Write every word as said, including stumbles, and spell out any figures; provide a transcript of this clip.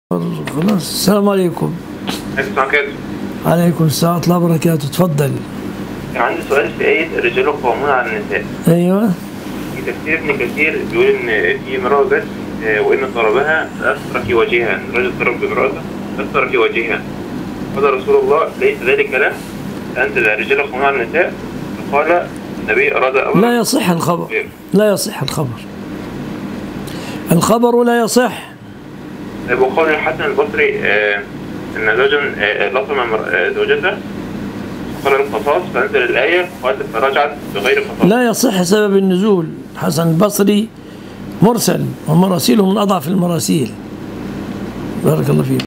خلاص. السلام عليكم. اسمع كده. عليكم السلام ورحمة الله وبركاته. اتفضل. عندي سؤال في آية الرجال قوامون على النساء. ايوه. في تفسير ابن كثير بيقول إن في امرأة بس وإن ضربها فأثر في وجهها، الرجل ضرب بامرأته فأثر في وجهها. قال رسول الله: ليس ذلك له، أنت الرجال قوامون على النساء. فقال النبي: أراد أمرا. لا يصح الخبر. لا يصح الخبر. الخبر لا يصح. وقال الحسن البصري آه ان زوجا آه لطم آه زوجته قال القصاص، فانزل الايه قالت فرجعت بغير قصاص. لا يصح سبب النزول. حسن البصري مرسل ومراسيله من اضعف المراسيل. بارك الله فيك.